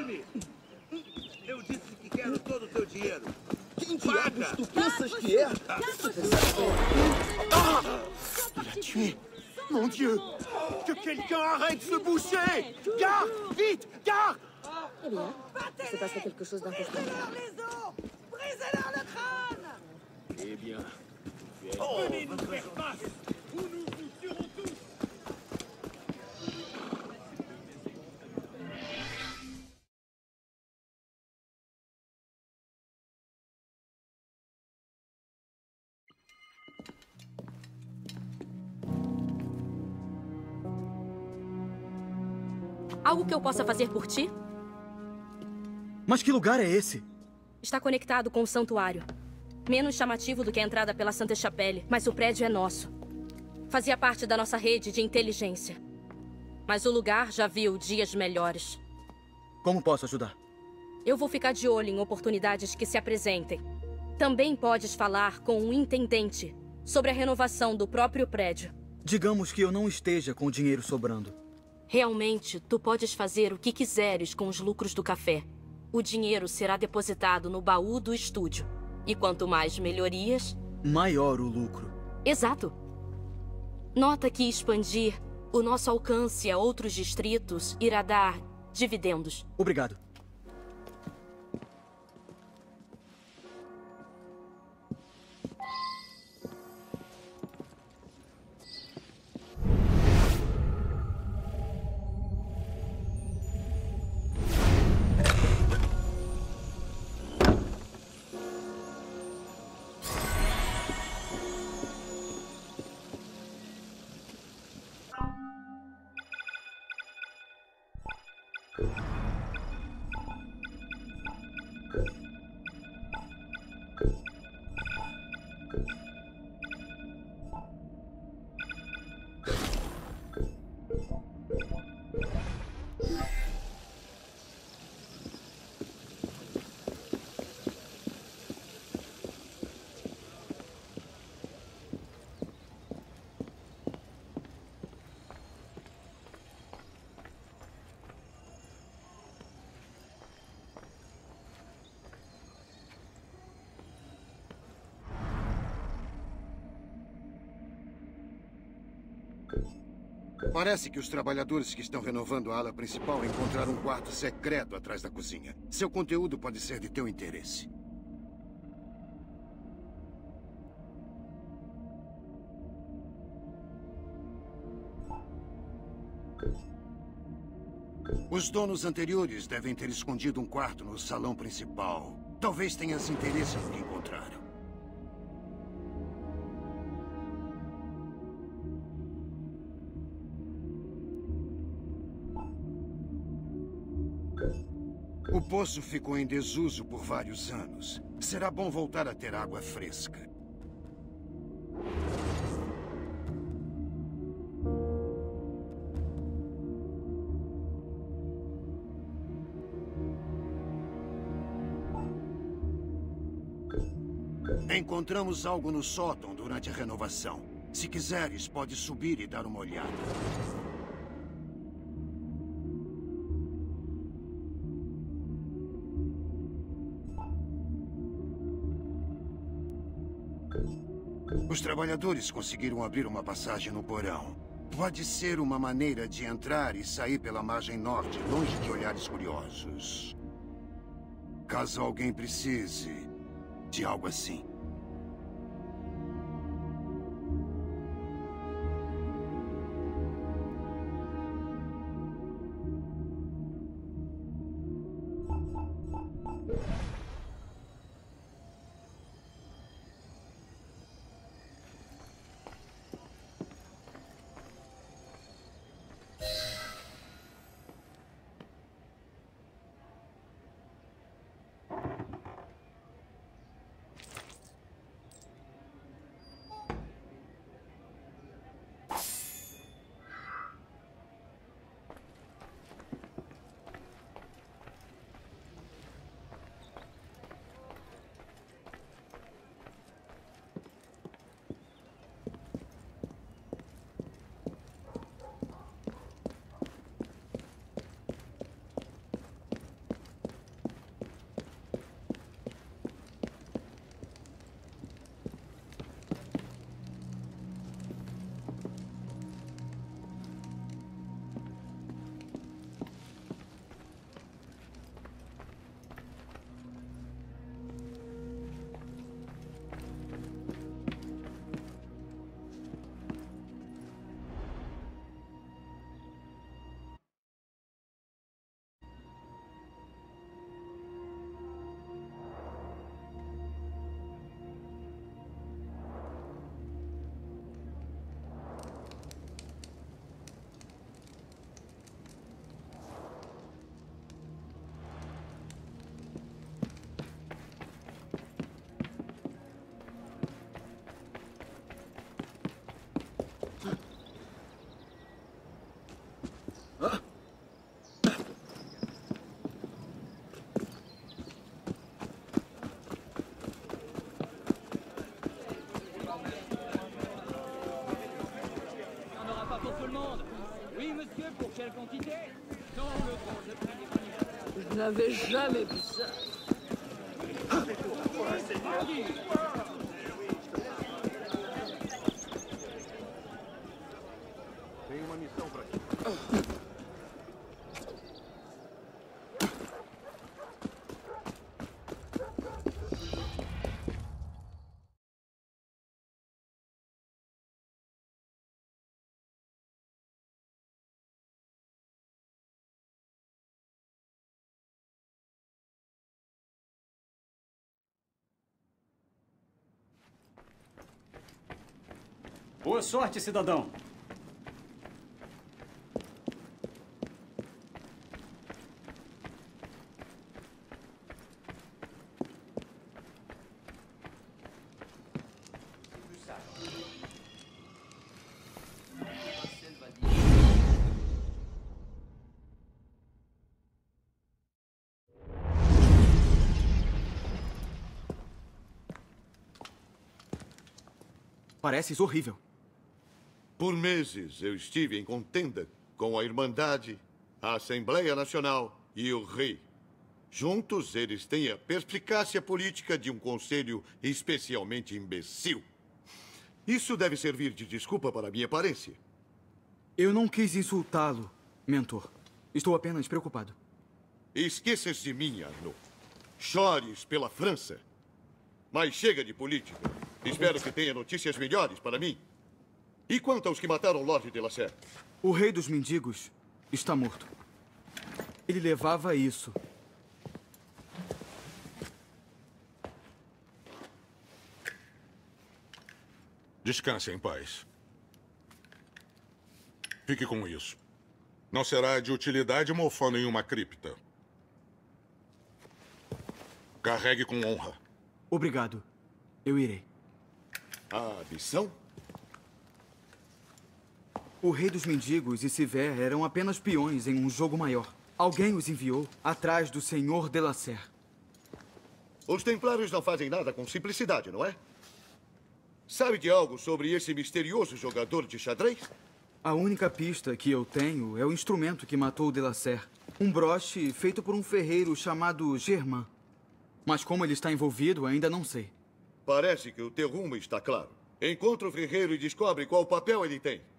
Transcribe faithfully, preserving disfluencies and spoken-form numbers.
Jimmy! Eu disse que quero todo o teu dinheiro. Quem diabos tu pensas que é? Il a tué! Mon Dieu! Que quelqu'un arrête ce boucher! Gare! Vite! Gare! Eh bien, il se passera quelque chose d'important. Brisez-leur les os! Brisez-leur le crâne! Eh bien... Venez nous faire face! Ou nous vous tuerons tous! Algo que eu possa fazer por ti? Mas que lugar é esse? Está conectado com o santuário. Menos chamativo do que a entrada pela Santa Chapelle, mas o prédio é nosso. Fazia parte da nossa rede de inteligência. Mas o lugar já viu dias melhores. Como posso ajudar? Eu vou ficar de olho em oportunidades que se apresentem. Também podes falar com o intendente sobre a renovação do próprio prédio. Digamos que eu não esteja com o dinheiro sobrando. Realmente, tu podes fazer o que quiseres com os lucros do café. O dinheiro será depositado no baú do estúdio. E quanto mais melhorias... maior o lucro. Exato. Nota que expandir o nosso alcance a outros distritos irá dar dividendos. Obrigado. Parece que os trabalhadores que estão renovando a ala principal encontraram um quarto secreto atrás da cozinha. Seu conteúdo pode ser de teu interesse. Os donos anteriores devem ter escondido um quarto no salão principal. Talvez tenhas interesse no que encontraram. O poço ficou em desuso por vários anos. Será bom voltar a ter água fresca. Encontramos algo no sótão durante a renovação. Se quiseres, pode subir e dar uma olhada. Os trabalhadores conseguiram abrir uma passagem no porão. Pode ser uma maneira de entrar e sair pela margem norte, longe de olhares curiosos. Caso alguém precise de algo assim. Je n'avais jamais vu ça. Tenho uma missão pra ti. Boa sorte, cidadão. Pareces horrível. Por meses eu estive em contenda com a Irmandade, a Assembleia Nacional e o Rei. Juntos, eles têm a perspicácia política de um conselho especialmente imbecil. Isso deve servir de desculpa para a minha aparência. Eu não quis insultá-lo, mentor. Estou apenas preocupado. Esqueças de mim, Arnaud. Chores pela França. Mas chega de política. Espero que tenha notícias melhores para mim. E quanto aos que mataram o Lorde de La Serre? O rei dos mendigos está morto. Ele levava isso. Descanse em paz. Fique com isso. Não será de utilidade mofando em uma cripta. Carregue com honra. Obrigado. Eu irei. A missão? O rei dos mendigos e Siver eram apenas peões em um jogo maior. Alguém os enviou atrás do senhor de La Serre. Os templários não fazem nada com simplicidade, não é? Sabe de algo sobre esse misterioso jogador de xadrez? A única pista que eu tenho é o instrumento que matou de La Serre. Um broche feito por um ferreiro chamado Germain. Mas como ele está envolvido, ainda não sei. Parece que o teu rumo está claro. Encontra o ferreiro e descobre qual papel ele tem.